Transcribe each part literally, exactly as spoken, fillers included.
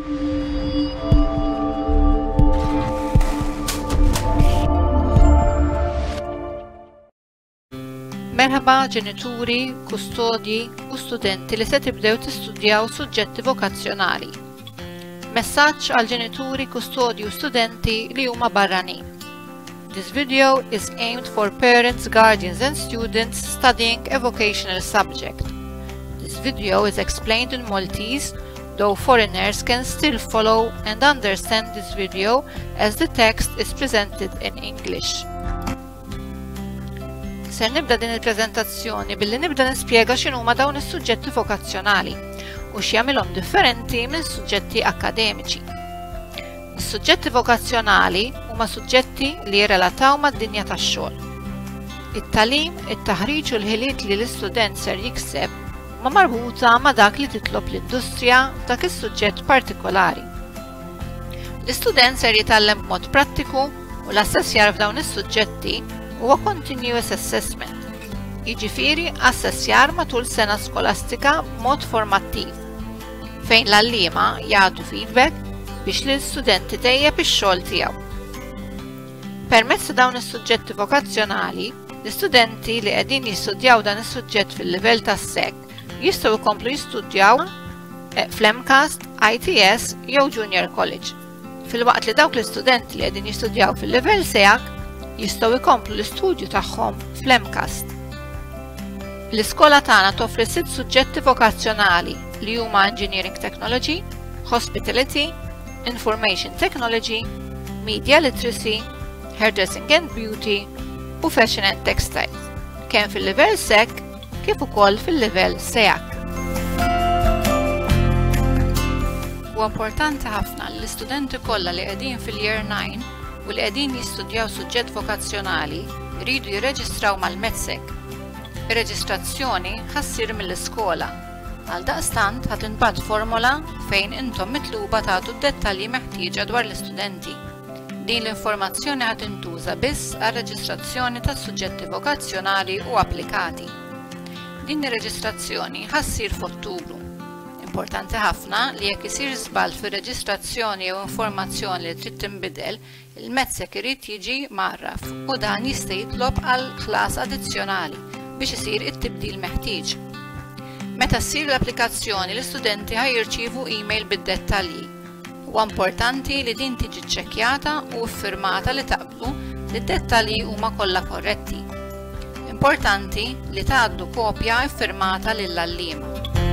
Merħba ġenituri, kustodji u studenti li se tibdew tistudjaw suġġetti vokazzjonali. Messaġġ għal ġenituri, kustodji u studenti li huma barranin. This video is aimed for parents, guardians and students studying a vocational subject. This video is explained in Maltese, though foreigners can still follow and understand this video as the text is presented in English. Ser nibda din il-preżentazzjoni billi nibda nispjega x'inhuma dawn is-suġġetti vokazzjonali u x'jagħmilhom differenti minn suġġetti akademiċi. Is-suġġetti vokazzjonali huma suġġetti li jirrelataw mad-dinja tax-xogħol. It-tagħlim, it-taħriġ u l-ħiliet li l-istudent ser jikseb huma marbuta ma' dak li titlob l-industrija f'dak is-suġġett partikolari. L-istudent ser jitgħallem b'mod prattiku u l-assessjar f'dawn is-suġġetti huwa continuous assessment, jiġifieri assessjar matul sena skolastika b'mod formattiv, fejn l-għalliema jagħtu feedback biex l-istudenti tejjeb ix-xogħol tiegħu. Permezz ta' dawn is-suġġetti vokazzjonali, l-istudenti li qegħdin jistudjaw dan is-suġġett fil-livell tas-sek jistgħu jkomplu jistudjaw fl-M C A S T, I T S jew Junior College. Filwaqt li dawk l-istudenti li qegħdin jistudjaw fil-livell sejak jistgħu jkomplu l-istudju tagħhom fl-M C A S T. L-iskola tagħna toffri sitt suġġetti vokazzjonali li huma Engineering Technology, Hospitality, Information Technology, Media Literacy, Hairdressing and Beauty u Fashion and Textiles, kemm fil-livell sek kif ukoll fil-livell sejak. Huwa importanti ħafna li l-istudenti kollha li qegħdin fil-Year nine u li qegħdin jistudjaw suġġett vokazzjonali jridu jirreġistraw mal-Medsec. Ir-reġistrazzjoni ħassir mill-iskola. Għaldaqstant ħadd inbagħat formola fejn intom mitluba tagħtu d-dettalji meħtieġa dwar l-istudenti. Din l-informazzjoni ħadd intuża biss għar-reġistrazzjoni tas-suġġetti vokazzjonali u applikati. Din ir-reġistrazzjoni ħassir f'Ottubru. Importanti ħafna li jekk isir żball fir-reġistrazzjoni jew informazzjoni li trid tinbidel, il-Medsec irid jiġi magħraf u dan jista' jitlob għal ħlas addizzjonali biex isir it-tibdil meħtieġ. Meta ssir l-applikazzjoni l-istudenti ħajrċievu email bid-dettalji. Huwa importanti li din tiġi ċċekkjata u ffirmata li taqblu li d-dettalji huma kollha korretti. Importanti li tgħaddu kopja ffirmata lill-għalliema.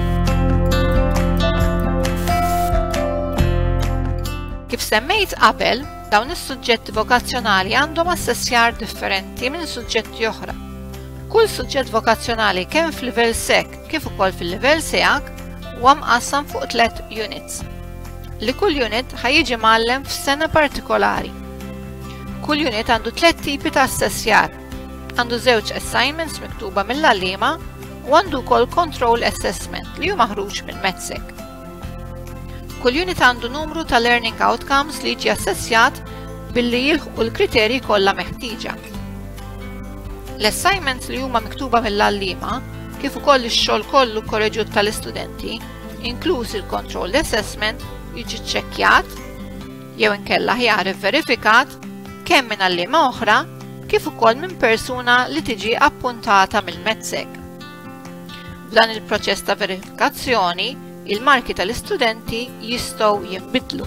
Kif semmejt qabel, dawn is-suġġetti vokazzjonali għandhom assessjar differenti minn suġġetti oħra. Kull suġġett vokazzjonali kemm fil-livell sek kif ukoll fil-livell sejak huwa mqassam fuq tliet units. Li kull unit ħajjiġi mgħallem f'sena partikolari. Kull unit għandu tliet tipi ta' assessjar. Għandu żewġ assignments miktuba mill-għalliema u għandu wkoll control assessment li hu maħruġ mill-Medsec. Kull unit għandu numru ta' learning outcomes li jiġi assessjat billi jilħqu l-kriterji kollha meħtieġa. L-assignments li huma miktuba mill-għalliema kif ukoll ix-xogħol kollu korreġut tal-istudenti, inkluż il-controlled assessment, jiġi ċċekkjat jew inkella aħjar verifikat kemm minn għalliema oħra kif ukoll minn persuna li tiġi appuntata mill-Medsec. F'dan il-proċess ta' verifikazzjoni il-marki tal-istudenti jistgħu jinbidlu.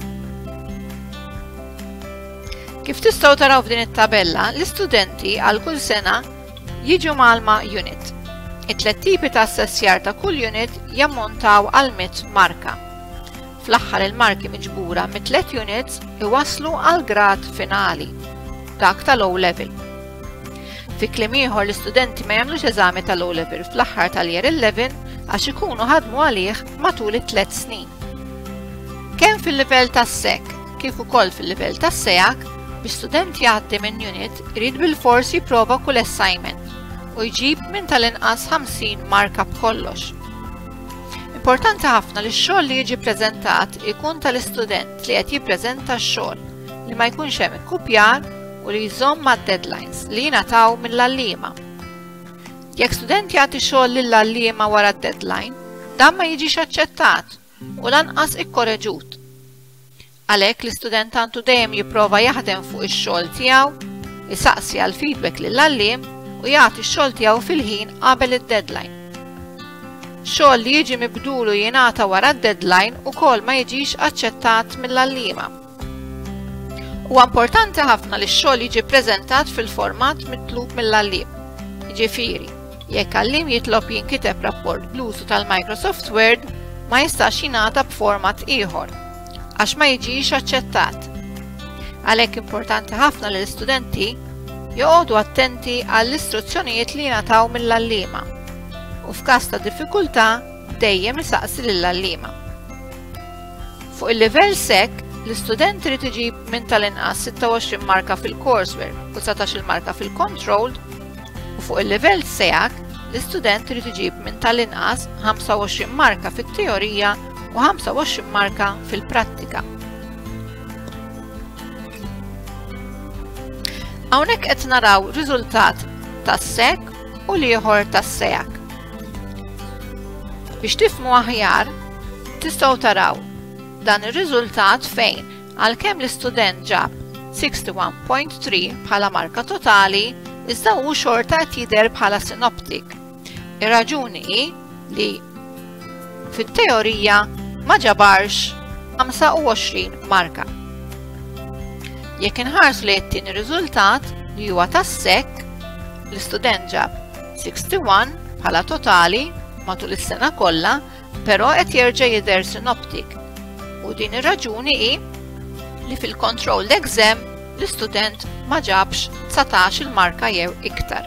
Kif tistgħu taraw f'din it-tabella, l-istudenti għal kull sena jiġu magħalma unit. It-tliet tipi ta' assessjar ta' kull unit jammontaw għal miet marka. Fl-aħħar il-marki miġbura mit-tliet units iwasslu għal grad finali, dak tal-O level. Fi kliem ieħor l-istudenti ma jagħmlux eżami tal-O level fl-aħħar tal-Year eleven għax ikunu ħadmu għalih matul it-tliet snin. Kemm fil-livell tas-sek kif ukoll fil-livell tas-sejak, biex student jgħaddi minn unit irid bil-fors jipprova kull assignment u jġib minn tal-inqas ħamsin marka b'kollox. Importanti ħafna li x-xogħol li jiġi ppreżentat ikun tal-istudent li qed jippreżenta x-xogħol li ma jkunx hemm ikkupjar u li jżomm mad-deadlines li jingħataw mill-għalliema. Jekk student jagħti xogħol lill-għalliema wara d-deadline, dan ma jiġix aċċettat u lanqas ikkoreġut. Għalhekk l-istudent għandu dejjem jipprova jaħdem fuq ix-xogħol tiegħu, isaqsi għal feedback lill-għalliem u jagħti x-xogħol tiegħu fil-ħin qabel id-deadline. Xogħol li jiġi mibdulu jingħata wara d-deadline ukoll ma jiġix aċċettat mill-għalliema. Huwa importanti ħafna li x-xogħol jiġi ppreżentat fil-format mitlub mill-għalliem. Jiġifieri, jekk għalliem jitlob jinkiteb rapport bl-użu tal-Microsoft Word ma jistax jingħata b'format ieħor għax ma jiġix aċċettat. Għalhekk importanti ħafna li l-istudenti joqogħdu attenti għall-istruzzjonijiet li jingħataw mill-għalliema u f'każ ta' diffikultà dejjem isaqsi lill-għalliema. Fuq il-livell sek, l-istudent irid iġib minn tal-inqas sitta u għoxrin marka fil-coursework u satax-il marka fil-controlled, u fuq il-livell sejak, l-istudent irid iġib minn tal-inqas ħamsa u għoxrin marka fit-teorija u ħamsa u għoxrin marka fil-prattika. Hawnhekk qed naraw riżultat tas-sek u l-ieħor tas-sejak. Biex tifhmu aħjar, tistgħu taraw dan ir-riżultat fejn għalkemm l-istudent ġab sixty-one point three bħala marka totali, iżda hu xorta qed jidher bħala synoptic. Ir-raġuni hi li fit-teorija ma ġabarx ħamsa u għoxrin marka. Jekk inħarsu li t-tieni riżultat li huwa tas-sek, l-istudent ġab sixty-one bħala totali matul is-sena kollha, però qed jerġa' jidher synoptic. U din ir-raġuni hi li fil-controlled exam l-istudent ma ġabx tsatax-il marka jew iktar.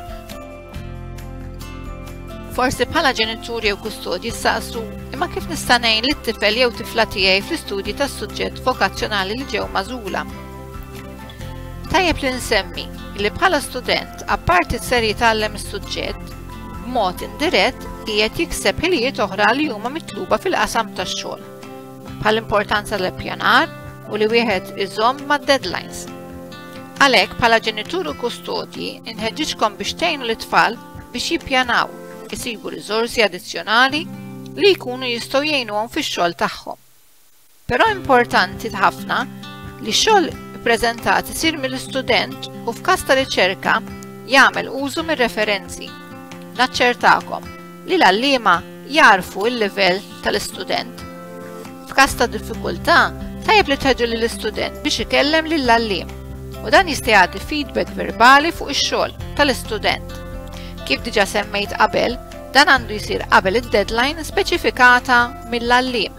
Forsi bħala ġenituri jew kustodji jistaqsu imma kif nista' ngħin lit-tifel jew tifla tiegħi fl-istudji tas-suġġett vokazzjonali li ġew magħżula. Tajjeb li nsemmi li bħala student apparti ser jitgħallem is-suġġett b'mod indirett qiegħed jikseb ħiliet oħra li huma mitluba fil-qasam tax-xogħol, bħall-importanza tal-ippjanar u li wieħed iżomm mad-deadlines. Għalhekk bħala ġenitur u kustodji inħeġġiġkom biex tgħinu l-itfal biex jippjanaw, isibu riżorsi addizzjonali li jkunu jistgħu jgħinuhom fix-xogħol tagħhom. Però importanti ħafna li x-xogħol ippreżentat isir mill-istudent u f'każ ta' riċerka jagħmel użu mir-referenzi. Naċċertakom li l-għalliema jarfu l-livell tal-istudent. F'każ ta' diffikultà, tajjeb li tħeġġu lill-istudent biex ikellem lill-għalliem u dan jista' jagħti feedback verbali fuq ix-xogħol tal-istudent. Kif diġà semmejt qabel, dan għandu jsir qabel id-deadline speċifikata mill-għalliem.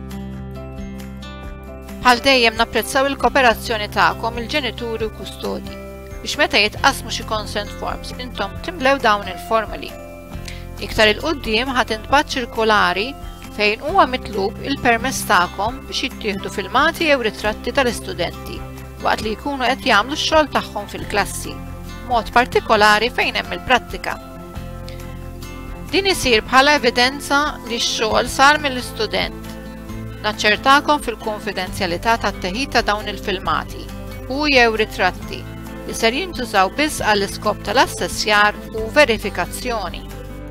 Bħal dejjem napprezzaw il-kooperazzjoni tagħkom il-ġenituri u kustodji biex meta jitqasmu xi consent forms intom timlew dawn il-formuli. Iktar il-qudiem ħadd intbagħat ċirkolari fejn huwa mitlub il-permess tagħkom biex jittieħdu filmati jew ritratti tal-istudenti waqt li jkunu qed jagħmlu x-xogħol tagħhom fil-klassi, mod partikolari fejn hemm il-prattika. Din isir bħala evidenza li x-xogħol sar mill-istudent. Naċċertakom fil-konfidenzjalità tat-teħid ta' dawn il-filmati u jew ritratti li ser jintużaw biss għall-iskop tal-assessjar u verifikazzjoni.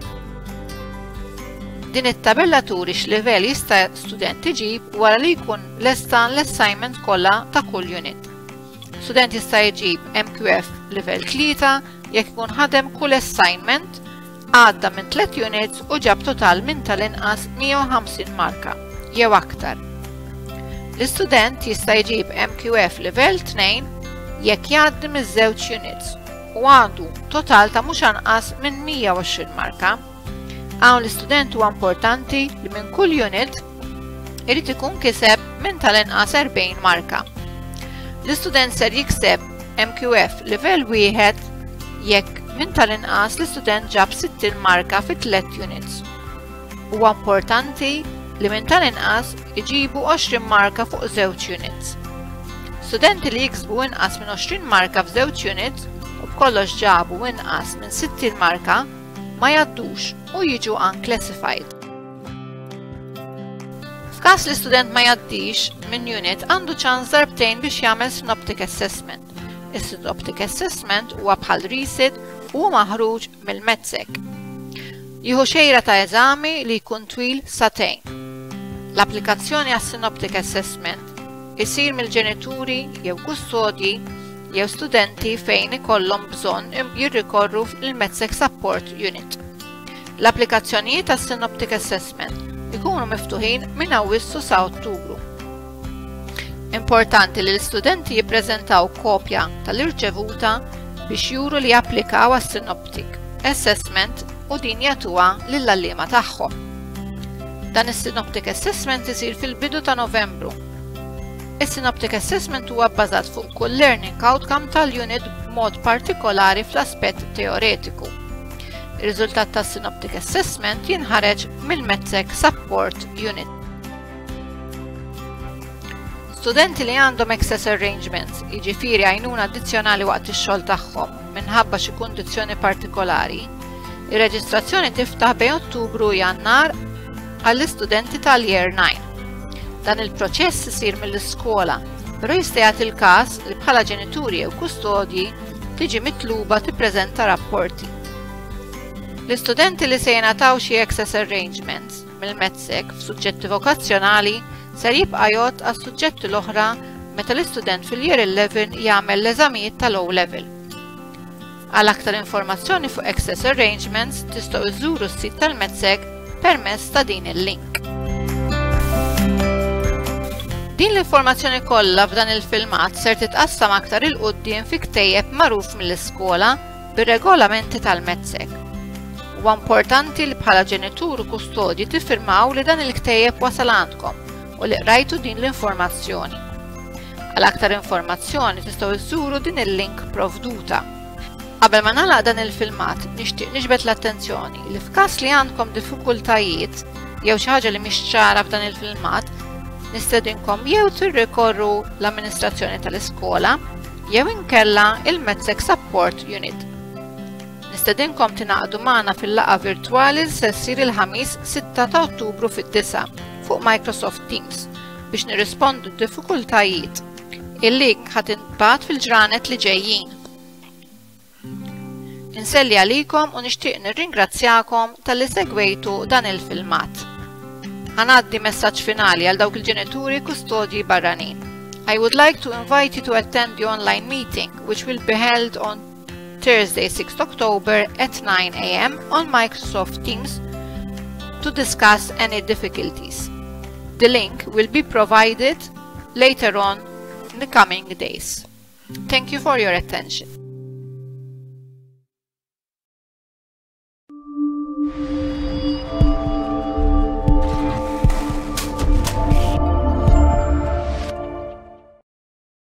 Din it-tabella turi x'livell jista' student iġib wara li jkun lesta l-assignment kollha ta' kull unit. Student jista' jġib M Q F livell tlieta jekk ikun ħadem kull assignment għadda minn tliet units u ġab total minn tal-inqas mija u ħamsin marka jew aktar. L-istudent jista' jġib M Q F livell tnejn jekk jgħaddi miż-żewġ units u għandu total ta' mhux anqas minn mija u għoxrin marka. Hawn l-istudent huwa importanti li minn kull unit irid ikun kiseb minn tal-inqas erbgħin marka. L-istudent ser jikseb M Q F livell wieħed jekk minn tal-inqas l-istudent ġab sittin marka fi tliet units. Huwa importanti li minn tal-inqas iġibu għoxrin marka fuq żewġ units. Studenti li jiksbu inqas minn għoxrin marka f'żewġ units u b'kollox ġabu inqas minn sittin marka ma jgħaddux u jiġu unclassified. F'każ li student ma jgħaddix minn unit għandu ċans darbtejn biex jagħmel synoptic assessment. Is-synoptic assessment huwa bħal resit u maħruġ mill-medsec. Jieħu xejra ta' eżami li jkun twil satejn. L-applikazzjoni għas synoptic assessment isir mill-ġenituri jew kustodji jew studenti fejn ikollhom bżonn jirrikorru il-Medsec Support Unit. L-applikazzjonijiet tas-Synoptic Assessment ikunu miftuħin minn Awwissu sa Ottubru. Importanti li l-istudenti jippreżentaw kopja tal-irċevuta biex juru li japplikaw għas-Synoptic Assessment u din jagħtuha lill-għalliema tagħhom. Dan is-Synoptic Assessment isir fil-bidu ta' Novembru. Is-Synoptic Assessment huwa bbażat fuq kull learning outcome tal-unit b'mod partikolari fl-aspett teoretiku. Ir-riżultat tas-Synoptic Assessment jinħareġ mill-Medsec Support Unit. Studenti li għandhom excess arrangements, jiġifieri għajnuna addizzjonali waqt ix-xogħol tagħhom minħabba xi kundizzjoni partikolari, ir-reġistrazzjoni tiftaħ bejn Ottubru u Jannar għall-istudenti tal-Year nine. Dan il-proċess isir mill-iskola, però jista' jagħti il-każ li bħala ġenituri jew kustodji tiġi mitluba tippreżenta rapporti. L-istudenti li se jingħataw xi excess arrangements mill-Medsec f'suġġetti vokazzjonali ser jibqa' jgħod għas-suġġetti l-oħra meta l-istudent fil-Year eleven jagħmel l-eżamijiet tal-O level. Għal aktar informazzjoni fuq excess arrangements tistgħu iżuru s-sit tal-Medsec permezz ta' din il-link. Din l-informazzjoni kollha f'dan il-filmat ser titqassam aktar il quddiem fi ktejjeb magħruf mill-iskola bir-regolamenti tal-Medsec. Huwa importanti li bħala ġenitur u kustodji tiffirmaw li dan il-ktejjeb wasal għandkom u li qrajtu din l-informazzjoni. Għal aktar informazzjoni tistgħu iżuru din il-link provduta. Qabel ma nagħlaq dan il-filmat nixtieq niġbed l-attenzjoni li f'każ li għandkom diffikultajiet jew xi ħaġa li mhix ċara f'dan il-filmat, nistedinkom jew tirrikorru l-amministrazzjoni tal-iskola jew inkella il-Medsec Support Unit. Nistedinkom tingħaqdu magħna fil-laqgħa virtwali li se ssir il-ħamis sitta ta' Ottubru fid-disa' fuq Microsoft Teams biex nirrispondu d-diffikultajiet. Il-link ħadd inbagħat fil-ġranet li ġejjin. Inselli għalikom u nixtieq nirringrazzjakom tal-li segwejtu dan il-filmat. Ħanaddi messaġġ finali għal dawk il-ġenituri kustodji barranin. I would like to invite you to attend the online meeting which will be held on Thursday sixth October at nine A M on Microsoft Teams to discuss any difficulties. The link will be provided later on in the coming days. Thank you for your attention.